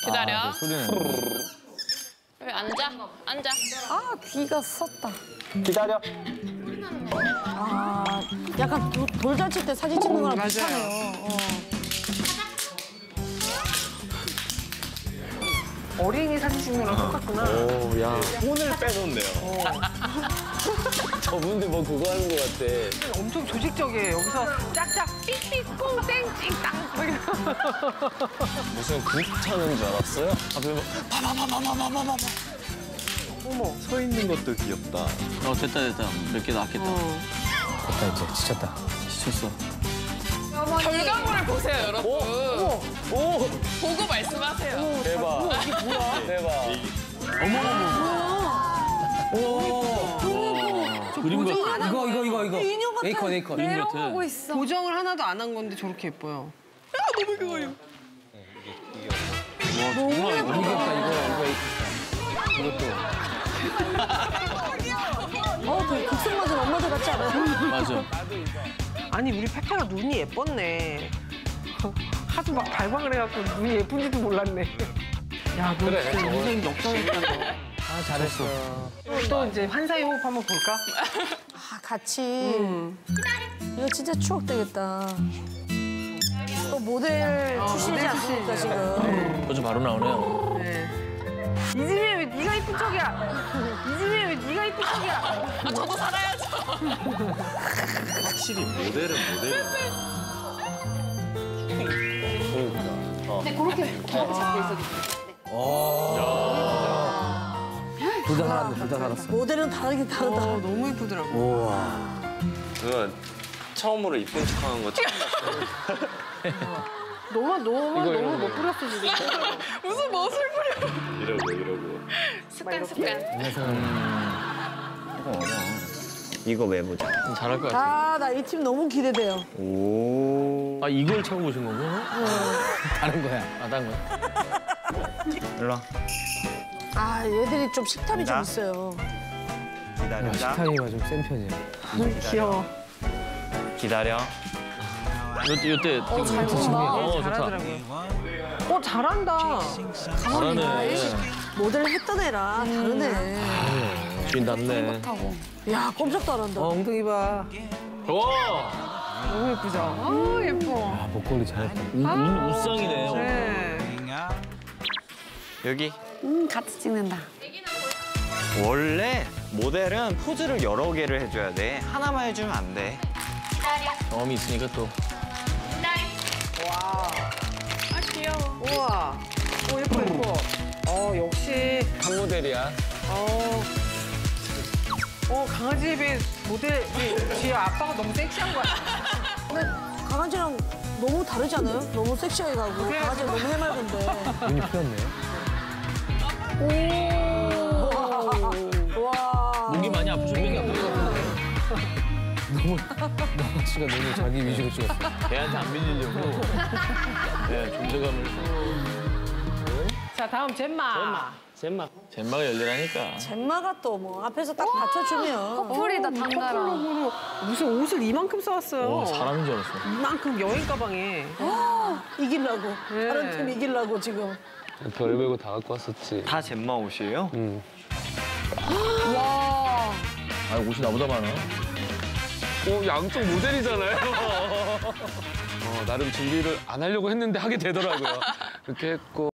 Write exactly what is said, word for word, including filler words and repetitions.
기다려. 아, 소리는. 여기 앉아. 앉아. 아, 귀가 썼다. 기다려. 아, 약간 도, 돌잔치 때 사진 찍는 거랑 어, 비슷하네요. 어. 어린이 사진 찍는 거랑 똑같구나. 오, 야. 손을 빼놓네요. 저분들 뭐 그거 하는 것 같아. 엄청 조직적이에요. 여기서 짝짝 삑삑 꽁땡 찡땅. 무슨 국 차는 줄 알았어요? 앞에 뭐 파파파파파파파파. 어머. 서 있는 것도 귀엽다. 어, 됐다, 됐다. 몇 개 낫겠다. 어. 됐다, 이제. 지쳤다. 지쳤어. 결과물을 보세요, 여러분. 오! 오! 보고 말씀하세요. 대박. 이게 뭐야? 대박. 그림 같아. 이거, 이거, 이거, 이거. 인형 같아. 에이컨, 에이컨. 그림 같아. 내려가고 있어. 고정을 하나도 안 한 건데 저렇게 예뻐요. 너무 귀엽다, 이거. 이거 에이컨. 이것도. 어, 되게 극성 맞은 엄마들 같지 않아요? 맞아. 아니 우리 페페가 눈이 예뻤네. 하도 막 발광을 해갖고 눈이 예쁜지도 몰랐네. 야, 너 그래, 진짜 저거. 인생 역전했다 너. 아, 잘했어. 또, 또 이제 환사의 호흡 한번 볼까? 아, 같이. 음. 이거 진짜 추억 되겠다. 또 모델 출신이지 모델 않습니까, 출신이죠. 지금? 벌써 바로 나오네요. 네. 이지민 왜 네가 이쁜 척이야? 이지민 왜 네가 이쁜 척이야? 아, 저도 살아야죠. 확실히 모델은 모델이네. 네, 그렇게 기억이 잡혀 있어도 둘 다 살았네, 둘 다 살았어. 모델은 다르긴 다르다. 어, 너무 예쁘더라고. 우와. 그거 처음으로 이쁜 척하는 거 처음 봤어요. 너만 너만 이거, 너무 이거, 못 뿌렸어 지금. 무슨 멋을 부려. 이러고 이러고. 습관, 습관. 이거 왜 보자? 잘할 것 같아. 아, 나 이 팀 너무 기대돼요. 오. 아, 이걸 처음 보신 거고? 다른 거야. 아, 다른 거야. 일로 와. 아, 얘들이 좀 식탐이 좀 간다. 있어요. 기다려. 식탐이가 좀 센 편이야. 음, 귀여워. 기다려. 요때, 요때. 어, 잘 본다. 어, 좋다. 잘하더라고요. 어 잘한다. 잘하네. 모델 했던 애랑 다르네. 주인 낫네. 야, 꼼짝도 안 한다. 어, 엉덩이 봐. 와! 너무 예쁘죠? 아 예뻐. 아, 목걸이 잘했다. 우, 우, 우상이네. 네. 여기. 음, 같이 찍는다. 원래 모델은 포즈를 여러 개를 해줘야 돼. 하나만 해주면 안 돼. 경험이 있으니까 또. 와. 아, 귀여워. 우와. 오 예뻐 예뻐. 어 역시. 한 모델이야. 어. 어 강아지에 비해 모델 이 뒤에 아빠가 너무 섹시한 거야. 근데 강아지랑 너무 다르지 않아요? 너무 섹시하게 가고 그래. 강아지가 너무 해맑은데. 눈이 풀렸네. 와. 목이 많이 아프셨네. 너무, 너무 씨가 너무 자기 위주로 찍었어. 걔한테 안 밀리려고. 네, 존재감을. 자 다음 젬마. 잼마. 젠마가 열리라니까. 젬마가 또 뭐 앞에서 딱 받쳐주면. 커플이다, 당나라. 커플룩으로 무슨 옷을 이만큼 써왔어요. 와, 사람인 줄 알았어. 이만큼 여행 가방에. 이기려고. 네. 다른 팀 이기려고 지금. 별 베고 다 갖고 왔었지. 다 잼마 옷이에요? 응. 와. 아, 옷이 나보다 많아. 어, 양쪽 모델이잖아요. 어, 나름 준비를 안 하려고 했는데 하게 되더라고요. 그렇게 했고.